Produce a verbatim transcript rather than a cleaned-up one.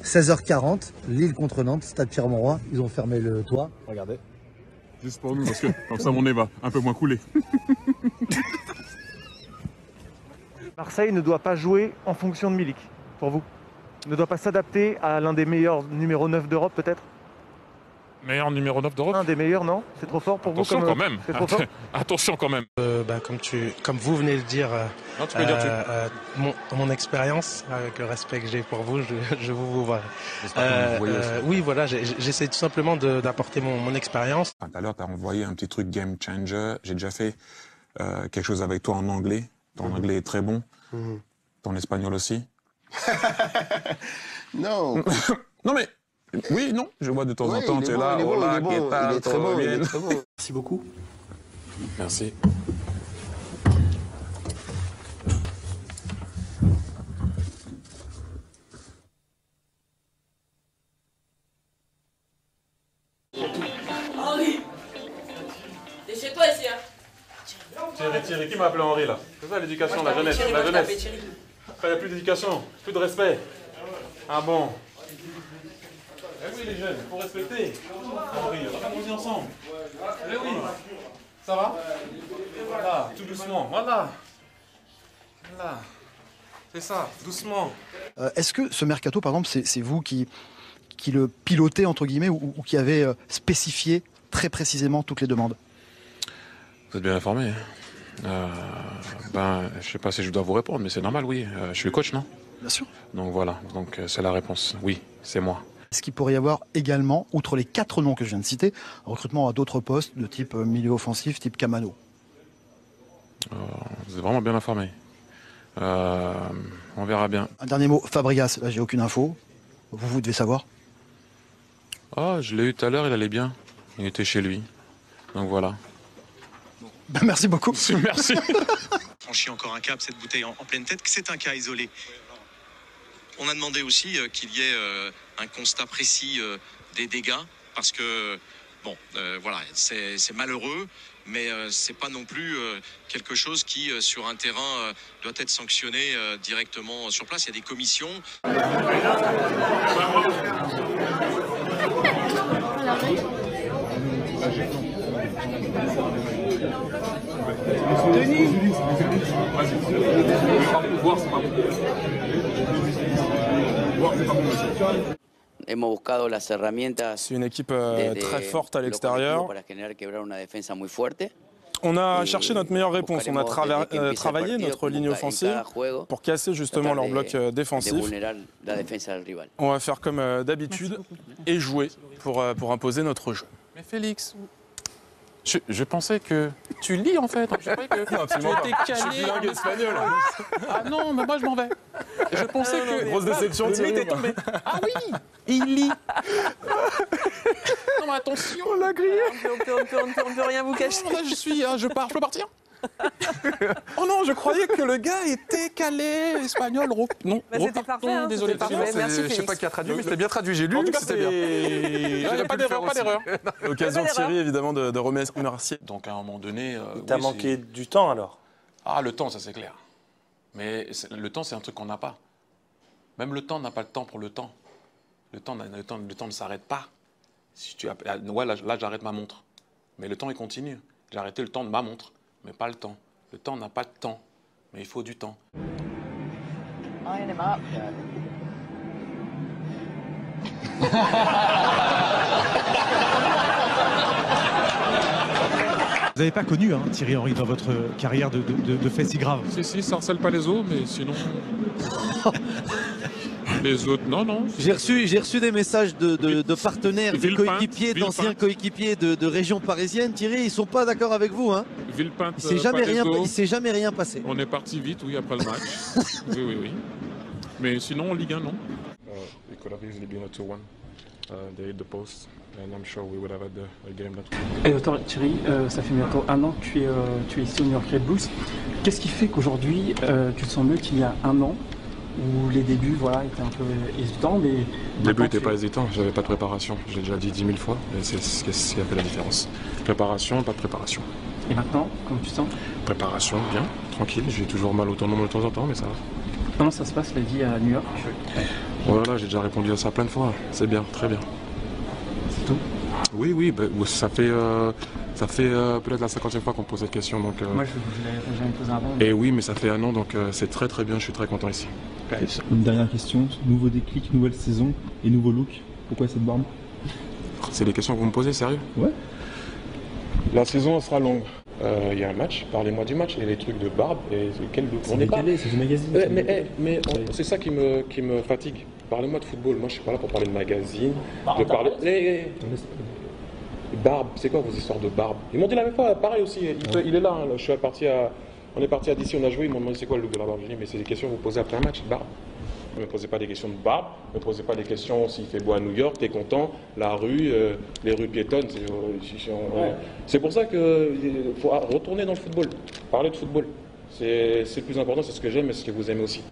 seize heures quarante, Lille contre Nantes, Stade Pierre-Mauroy. Ils ont fermé le toit. Regardez. Juste pour nous, parce que comme ça mon nez va un peu moins couler. Marseille ne doit pas jouer en fonction de Milik, pour vous? Ne doit pas s'adapter à l'un des meilleurs numéro neuf d'Europe, peut-être? Meilleur numéro neuf d'Europe? Un des meilleurs, non? C'est trop fort pour Attention vous quand comme, même. C'est trop fort. Attention quand même. Euh, bah, comme, tu, comme vous venez de dire, euh, Non, tu peux dire tu. euh, mon, mon expérience, avec le respect que j'ai pour vous, je, je vous vous vois. Euh, vous Euh, oui, voilà, j'essaie tout simplement d'apporter mon, mon expérience. Tout à l'heure, tu as envoyé un petit truc game changer. J'ai déjà fait euh, quelque chose avec toi en anglais. Ton mmh. anglais est très bon. Mmh. Ton espagnol aussi. Non. Non mais, oui, non, je vois de temps oui, en temps, tu es là, bon, hola, bon, ¿qué tal? Il est très bon, il est très bon. Merci beaucoup. Merci. Henri, t'es chez toi ici, hein? Thierry, Thierry, qui m'a appelé Henri là? C'est ça l'éducation, la jeunesse, Thierry, la moi, je jeunesse. t'appelle Thierry. Après, il n'y a plus d'éducation, plus de respect. Ah bon? Eh oui les jeunes, il faut respecter. Henri, allons-y ensemble. Eh oui, ça va? Voilà, tout doucement, voilà. Voilà. C'est ça, doucement. Euh, Est-ce que ce mercato, par exemple, c'est vous qui, qui le pilotez, entre guillemets, ou, ou qui avez euh, spécifié très précisément toutes les demandes? Vous êtes bien informé. Hein. Euh, ben, je sais pas si je dois vous répondre, mais c'est normal, oui. Euh, je suis le coach, non? Bien sûr. Donc voilà, donc euh, c'est la réponse. Oui, c'est moi. Est-ce qu'il pourrait y avoir également, outre les quatre noms que je viens de citer, un recrutement à d'autres postes de type euh, milieu offensif, type Camano? Euh, vous êtes vraiment bien informé. Euh, on verra bien. Un dernier mot, Fabregas, là j'ai aucune info. Vous, vous devez savoir. Ah, je l'ai eu tout à l'heure, il allait bien. Il était chez lui. Donc voilà. Ben, merci beaucoup. Merci. Franchit encore un cap, cette bouteille en, en pleine tête, que c'est un cas isolé. On a demandé aussi euh, qu'il y ait euh, un constat précis euh, des dégâts, parce que, bon, euh, voilà, c'est malheureux, mais euh, c'est pas non plus euh, quelque chose qui, euh, sur un terrain, euh, doit être sanctionné euh, directement sur place. Il y a des commissions. C'est une équipe euh, très forte à l'extérieur. On a cherché notre meilleure réponse. On a trava euh, travaillé notre ligne offensive pour casser justement leur bloc euh, défensif. On va faire comme euh, d'habitude et jouer pour, euh, pour imposer notre jeu. Mais Félix, je, je pensais que tu lis en fait. Je croyais que non, tu étais calé en espagnol. Ah non, mais moi je m'en vais. Je pensais ah, non, que... Grosse déception, le mythe est tombé. Ah oui, il lit. Non mais attention. On l'a grillé. On peut, on, peut, on, peut, on peut rien vous cacher. Non, là je suis, je pars, je peux partir. Oh non, je croyais que le gars était calé, espagnol, non. Bah, c'était parfait, hein, désolé, pardon. Je sais pas qui a traduit, mais c'était bien traduit, j'ai lu. En tout cas, c'était bien. Il n'y a pas d'erreur, pas d'erreur. L'occasion, Thierry, évidemment, de, de remercier. Donc à un moment donné... Euh, T'as oui, manqué du temps alors? Ah, le temps, ça c'est clair. Mais le temps, c'est un truc qu'on n'a pas. Même le temps n'a pas le temps pour le temps. Le temps, le temps, le temps ne s'arrête pas. Si tu as, ouais, là, là j'arrête ma montre. Mais le temps, il continue. J'ai arrêté le temps de ma montre, mais pas le temps. Le temps n'a pas de temps, mais il faut du temps. Vous n'avez pas connu hein, Thierry Henry dans votre carrière de, de, de, de faits si graves? Si, si, ça harcèle pas les autres, mais sinon... Les autres, non, non. J'ai reçu, j'ai reçu des messages de, de, de partenaires, de coéquipiers, d'anciens coéquipiers de, de régions parisiennes. Thierry, ils sont pas d'accord avec vous, hein? Villepinte, il s'est jamais rien, il s'est jamais rien passé. On est parti vite, oui, après le match. Oui, oui, oui. Mais sinon, en Ligue un, non. Uh, it could have easily been a two one. Uh, they hit the post, and I'm sure we would have had the, a game that. Et attends, Thierry, euh, ça fait bientôt un an que tu es, euh, tu es ici au New York Red Bulls. Qu'est-ce qui fait qu'aujourd'hui, euh, tu te sens mieux qu'il y a un an? Où les débuts voilà, étaient un peu hésitants, mais... Le début n'était pas hésitant, j'avais pas de préparation, je l'ai déjà dit dix mille fois, et c'est ce qui a fait la différence. Préparation, pas de préparation. Et maintenant, comment tu te sens? Préparation, bien, tranquille, j'ai toujours mal au tendon de temps en temps, mais ça va. Comment ça se passe la vie à New York? Voilà, j'ai déjà répondu à ça plein de fois. C'est bien, très bien. C'est tout? Oui, oui, bah, ça fait, euh, ça fait euh, peut-être la cinquantième fois qu'on me pose cette question. Donc, euh... Moi, je ne l'avais jamais posé avant. Mais... Et oui, mais ça fait un an, donc euh, c'est très très bien, je suis très content ici. Une dernière question, nouveau déclic, nouvelle saison et nouveau look. Pourquoi cette barbe? C'est les questions que vous me posez, sérieux? Ouais. La saison sera longue. Il euh, y a un match, parlez-moi du match, et les trucs de barbe, et quel look? C'est décalé, c'est du magazine. Eh, mais eh, mais c'est ça qui me, qui me fatigue. Parlez-moi de football, moi je suis pas là pour parler de magazine, barbe, de parler... Eh, eh. Barbe, c'est quoi vos histoires de barbe? Ils m'ont dit la même fois, pareil aussi, il, ouais. il est là, hein, je suis parti à... On est parti à d'ici, on a joué, ils m'ont demandé c'est quoi le look de la barbe. J'ai dit mais c'est des questions que vous posez après un match, barbe. Ne me posez pas des questions de barbe, ne me posez pas des questions s'il fait beau à New York, t'es content, la rue, euh, les rues piétonnes. C'est euh, ouais. pour ça qu'il faut retourner dans le football, parler de football. C'est le plus important, c'est ce que j'aime et ce que vous aimez aussi.